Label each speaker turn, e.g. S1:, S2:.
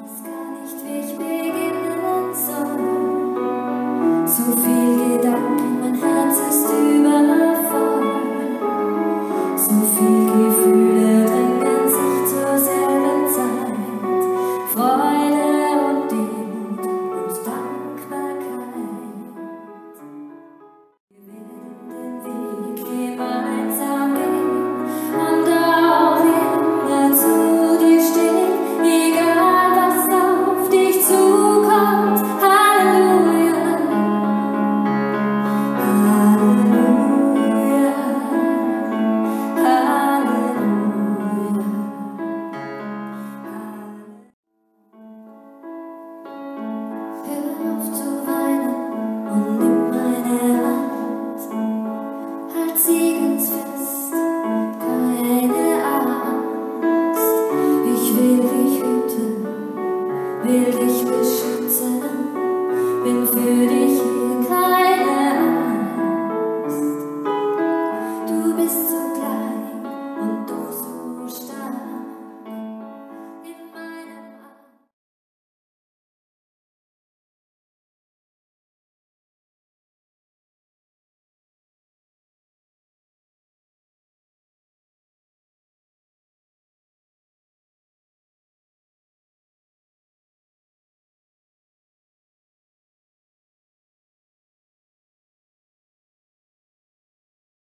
S1: weiß gar nicht, wie ich beginnen soll. So viel Gedanken, mein Herz ist übervoll. So viel Gefühle drängen sich zur selben Zeit. Freude und Demut und Dankbarkeit. Wir werden den Weg gemeinsam gehen und auch immer zu dir stehen, egal was auf dich zukommt. Halleluja, Halleluja, Halleluja. Hör auf zu weinen und nimm meine Hand, halt sie ganz fest, keine Angst. Ich will dich hüten, will dich beschützen, bin für dich hier, keine Angst. Du bist so